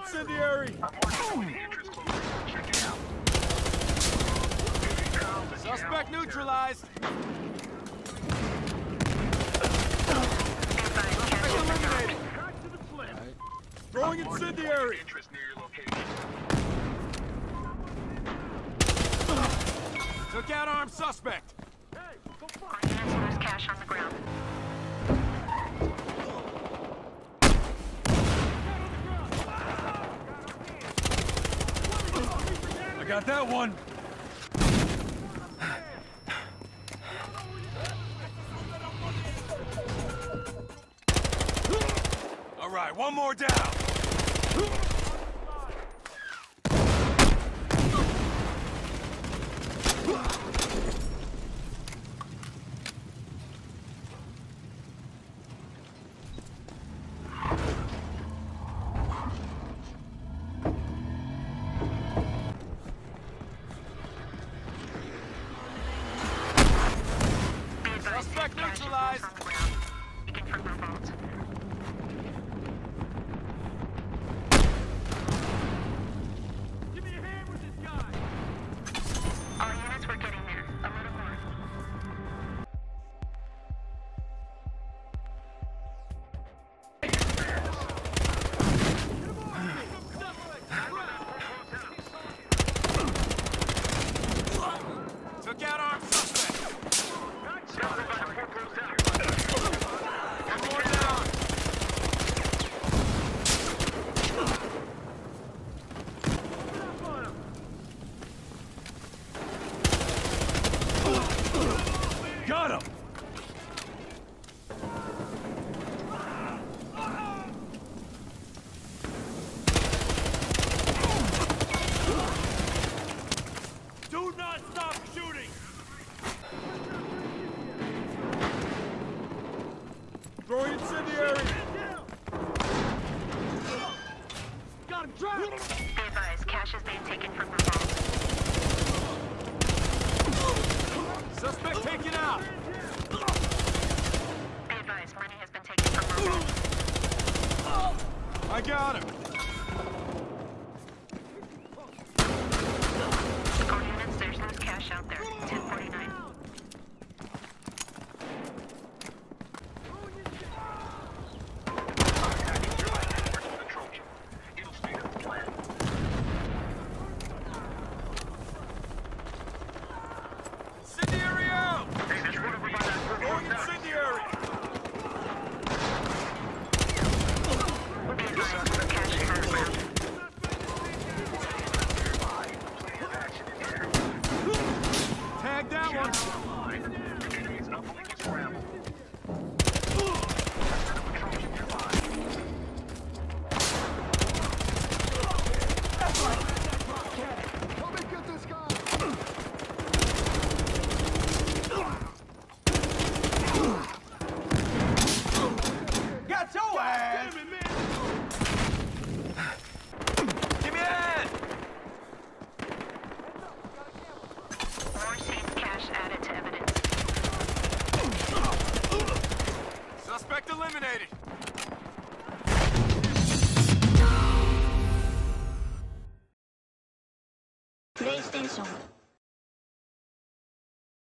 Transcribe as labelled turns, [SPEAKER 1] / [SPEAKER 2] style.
[SPEAKER 1] incendiary! Suspect neutralized! Eliminated! Throwing incendiary! Took out armed suspect!
[SPEAKER 2] There's cash on the ground.
[SPEAKER 1] I got that one! All right, one more down! Suspect neutralized!
[SPEAKER 2] Speaking from our vault.
[SPEAKER 1] Give me a hand with this guy!
[SPEAKER 2] All units were getting there. A little more.
[SPEAKER 1] Took out armed suspect! One more down! Got him! Do not stop shooting! Throwing incendiary! Got him trapped!
[SPEAKER 2] Be advised, cash is being taken from the vault.
[SPEAKER 1] Suspect taken out!
[SPEAKER 2] Be advised, money has been taken from the vault.
[SPEAKER 1] I got him!